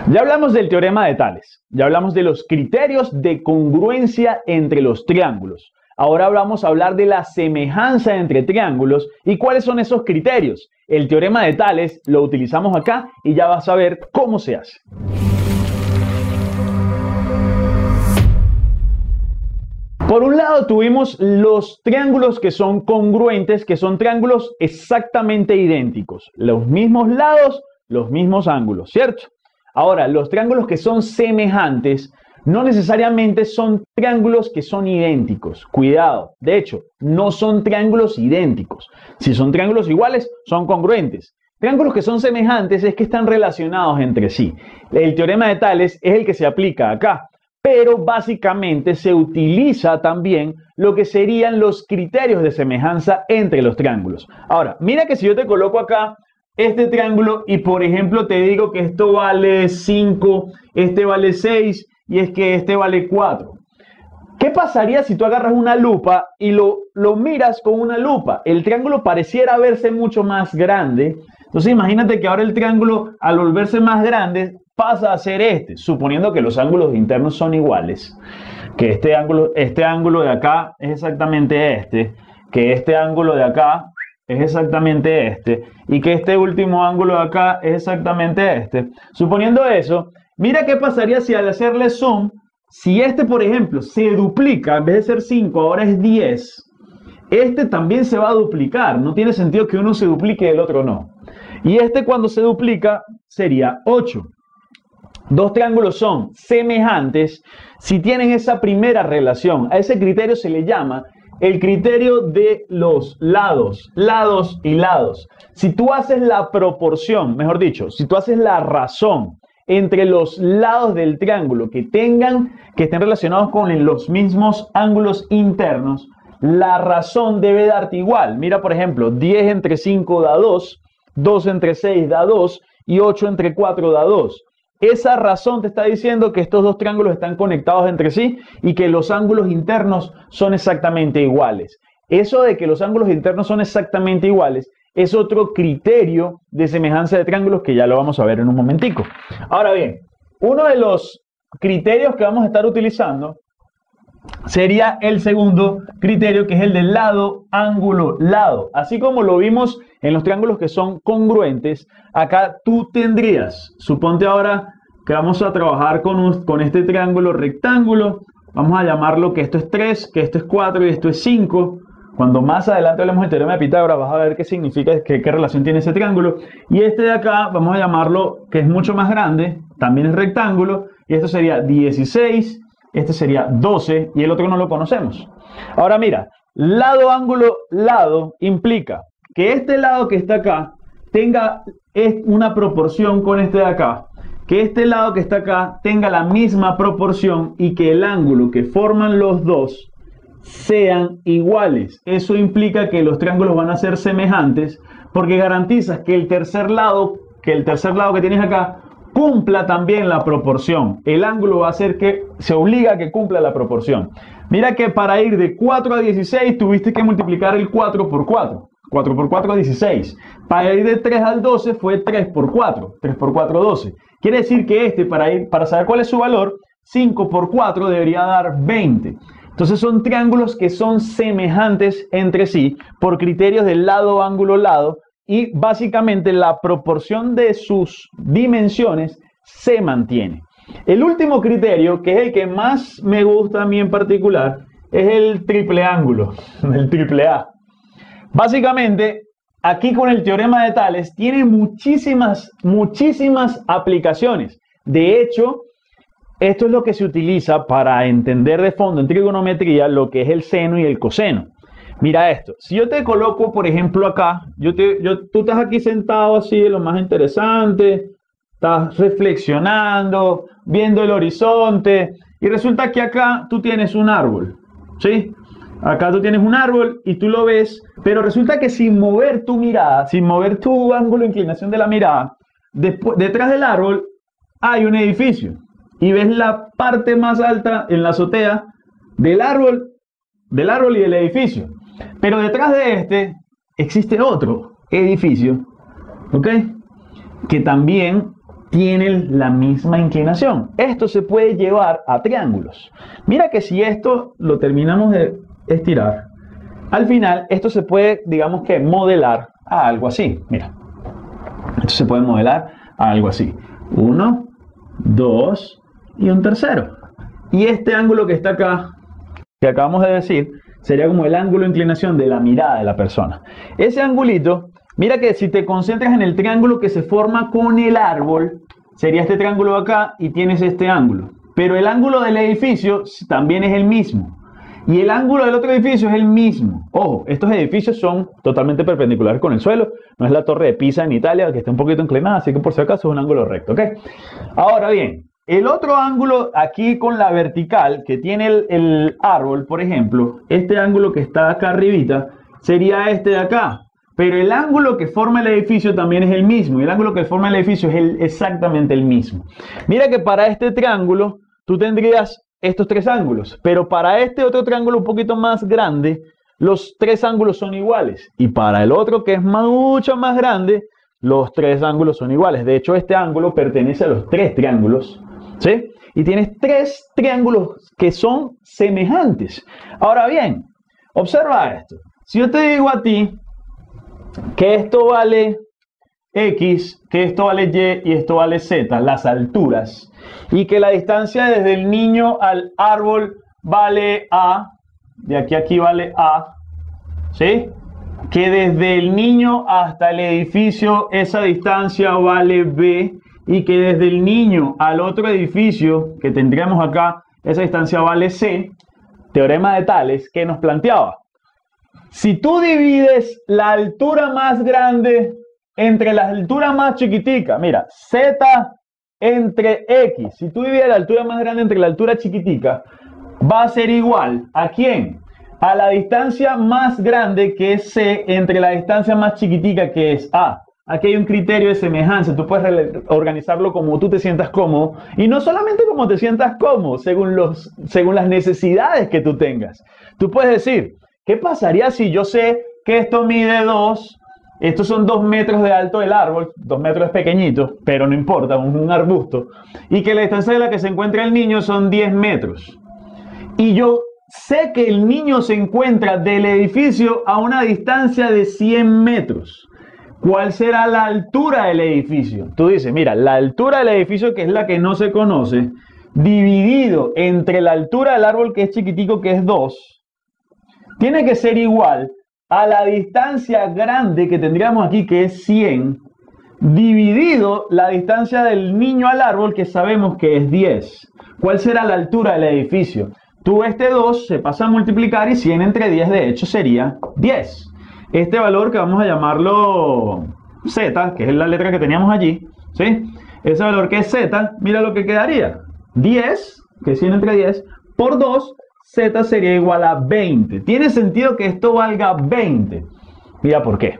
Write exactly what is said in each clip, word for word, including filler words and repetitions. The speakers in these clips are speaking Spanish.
Ya hablamos del teorema de Tales, ya hablamos de los criterios de congruencia entre los triángulos. Ahora vamos a hablar de la semejanza entre triángulos y cuáles son esos criterios. El teorema de Tales lo utilizamos acá y ya vas a ver cómo se hace. Por un lado tuvimos los triángulos que son congruentes, que son triángulos exactamente idénticos. Los mismos lados, los mismos ángulos, ¿cierto? Ahora, los triángulos que son semejantes no necesariamente son triángulos que son idénticos. Cuidado, de hecho, no son triángulos idénticos. Si son triángulos iguales, son congruentes. Triángulos que son semejantes es que están relacionados entre sí. El teorema de Tales es el que se aplica acá. Pero básicamente se utiliza también lo que serían los criterios de semejanza entre los triángulos. Ahora, mira que si yo te coloco acá este triángulo y por ejemplo te digo que esto vale cinco, este vale seis y es que este vale cuatro. ¿Qué pasaría si tú agarras una lupa y lo, lo miras con una lupa? El triángulo pareciera verse mucho más grande. Entonces imagínate que ahora el triángulo al volverse más grande pasa a ser este, suponiendo que los ángulos internos son iguales, que este ángulo, este ángulo de acá es exactamente este, que este ángulo de acá es exactamente este, y que este último ángulo de acá es exactamente este. Suponiendo eso, mira qué pasaría si al hacerle zoom, si este, por ejemplo, se duplica, en vez de ser cinco, ahora es diez, este también se va a duplicar. No tiene sentido que uno se duplique y el otro no. Y este cuando se duplica sería ocho. Dos triángulos son semejantes si tienen esa primera relación. A ese criterio se le llama el criterio de los lados, lados y lados. Si tú haces la proporción, mejor dicho, si tú haces la razón entre los lados del triángulo que tengan, que estén relacionados con los mismos ángulos internos, la razón debe darte igual. Mira, por ejemplo, diez entre cinco da dos, dos entre seis da dos y ocho entre cuatro da dos. Esa razón te está diciendo que estos dos triángulos están conectados entre sí y que los ángulos internos son exactamente iguales. Eso de que los ángulos internos son exactamente iguales es otro criterio de semejanza de triángulos que ya lo vamos a ver en un momentico. Ahora bien, uno de los criterios que vamos a estar utilizando sería el segundo criterio, que es el del lado, ángulo, lado. Así como lo vimos en los triángulos que son congruentes, acá tú tendrías, suponte ahora que vamos a trabajar con, un, con este triángulo rectángulo, vamos a llamarlo que esto es tres, que esto es cuatro y esto es cinco. Cuando más adelante hablemos del teorema de Pitágoras vas a ver qué significa, qué, qué relación tiene ese triángulo. Y este de acá vamos a llamarlo que es mucho más grande, también es rectángulo, y esto sería dieciséis, este sería doce y el otro no lo conocemos. Ahora mira, lado, ángulo, lado implica que este lado que está acá tenga una proporción con este de acá, que este lado que está acá tenga la misma proporción y que el ángulo que forman los dos sean iguales. Eso implica que los triángulos van a ser semejantes porque garantizas que el tercer lado, que el tercer lado que tienes acá cumpla también la proporción. El ángulo va a ser que se obliga a que cumpla la proporción. Mira que para ir de cuatro a dieciséis tuviste que multiplicar el cuatro por cuatro. cuatro por cuatro es dieciséis. Para ir de tres al doce fue tres por cuatro. tres por cuatro, doce. Quiere decir que este, para, ir, para saber cuál es su valor, cinco por cuatro debería dar veinte. Entonces son triángulos que son semejantes entre sí por criterios del lado, ángulo, lado. Y básicamente la proporción de sus dimensiones se mantiene. El último criterio, que es el que más me gusta a mí en particular, es el triple ángulo, el triple A. Básicamente, aquí con el teorema de Tales tiene muchísimas, muchísimas aplicaciones. De hecho, esto es lo que se utiliza para entender de fondo en trigonometría lo que es el seno y el coseno. Mira esto, si yo te coloco, por ejemplo, acá, yo te, yo, tú estás aquí sentado así, de lo más interesante, estás reflexionando, viendo el horizonte, y resulta que acá tú tienes un árbol, ¿sí? Acá tú tienes un árbol y tú lo ves, pero resulta que sin mover tu mirada, sin mover tu ángulo de inclinación de la mirada, después, detrás del árbol hay un edificio, y ves la parte más alta en la azotea del árbol, del árbol y del edificio. Pero detrás de este existe otro edificio, ¿ok? Que también tienen la misma inclinación. Esto se puede llevar a triángulos. Mira que si esto lo terminamos de estirar, al final esto se puede, digamos que, modelar a algo así. Mira, esto se puede modelar a algo así. Uno, dos y un tercero. Y este ángulo que está acá, que acabamos de decir, sería como el ángulo de inclinación de la mirada de la persona. Ese angulito, mira que si te concentras en el triángulo que se forma con el árbol, sería este triángulo acá y tienes este ángulo. Pero el ángulo del edificio también es el mismo. Y el ángulo del otro edificio es el mismo. Ojo, estos edificios son totalmente perpendiculares con el suelo. No es la Torre de Pisa en Italia, que está un poquito inclinada, así que por si acaso es un ángulo recto, ¿ok? Ahora bien, el otro ángulo aquí con la vertical que tiene el, el árbol, por ejemplo, este ángulo que está acá arribita, sería este de acá. Pero el ángulo que forma el edificio también es el mismo. Y el ángulo que forma el edificio es el, exactamente el mismo. Mira que para este triángulo tú tendrías estos tres ángulos. Pero para este otro triángulo un poquito más grande, los tres ángulos son iguales. Y para el otro que es mucho más grande, los tres ángulos son iguales. De hecho, este ángulo pertenece a los tres triángulos, ¿sí? Y tienes tres triángulos que son semejantes. Ahora bien, observa esto. Si yo te digo a ti que esto vale X, que esto vale Y y esto vale Z, las alturas, y que la distancia desde el niño al árbol vale A, de aquí a aquí vale A, ¿sí? Que desde el niño hasta el edificio esa distancia vale B, y que desde el niño al otro edificio que tendríamos acá esa distancia vale C. Teorema de Tales, que nos planteaba: si tú divides la altura más grande entre la altura más chiquitica, mira, Z entre X, si tú divides la altura más grande entre la altura chiquitica, va a ser igual ¿a quién? A la distancia más grande, que es C, entre la distancia más chiquitica, que es A. Aquí hay un criterio de semejanza. Tú puedes organizarlo como tú te sientas cómodo, y no solamente como te sientas cómodo, según, los, según las necesidades que tú tengas. Tú puedes decir: ¿qué pasaría si yo sé que esto mide dos? Estos son dos metros de alto del árbol, dos metros es pequeñito, pero no importa, un, un arbusto. Y que la distancia de la que se encuentra el niño son diez metros. Y yo sé que el niño se encuentra del edificio a una distancia de cien metros. ¿Cuál será la altura del edificio? Tú dices, mira, la altura del edificio, que es la que no se conoce, dividido entre la altura del árbol, que es chiquitico, que es dos, tiene que ser igual a la distancia grande que tendríamos aquí, que es cien, dividido la distancia del niño al árbol, que sabemos que es diez. ¿Cuál será la altura del edificio? Tú este dos se pasa a multiplicar y cien entre diez de hecho sería diez. Este valor, que vamos a llamarlo Z, que es la letra que teníamos allí, ¿sí? Ese valor que es Z, mira lo que quedaría. diez, que es cien entre diez, por dos, Z sería igual a veinte. Tiene sentido que esto valga veinte. Mira por qué.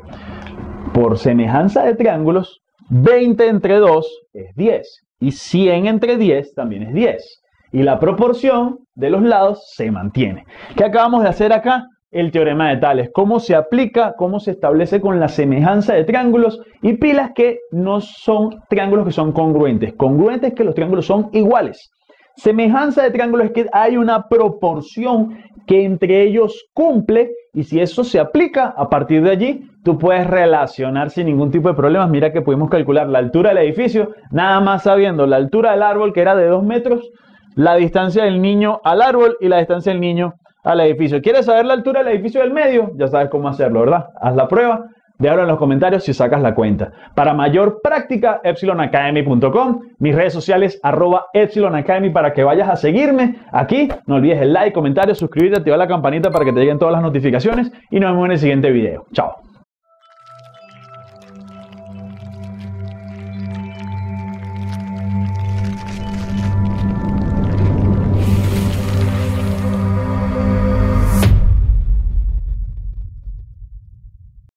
Por semejanza de triángulos, veinte entre dos es diez. Y cien entre diez también es diez. Y la proporción de los lados se mantiene. ¿Qué acabamos de hacer acá? El teorema de Tales. Cómo se aplica, cómo se establece con la semejanza de triángulos y pilas que no son triángulos que son congruentes. Congruentes es que los triángulos son iguales. Semejanza de triángulos es que hay una proporción que entre ellos cumple, y si eso se aplica, a partir de allí tú puedes relacionar sin ningún tipo de problemas. Mira que pudimos calcular la altura del edificio nada más sabiendo la altura del árbol, que era de dos metros, la distancia del niño al árbol y la distancia del niño al edificio. ¿Quieres saber la altura del edificio del medio? Ya sabes cómo hacerlo, ¿verdad? Haz la prueba. Déjalo en los comentarios si sacas la cuenta. Para mayor práctica, epsilon academy punto com, mis redes sociales, arroba epsilon academy, para que vayas a seguirme aquí. No olvides el like, comentario, suscribirte, activar la campanita para que te lleguen todas las notificaciones, y nos vemos en el siguiente video. Chao.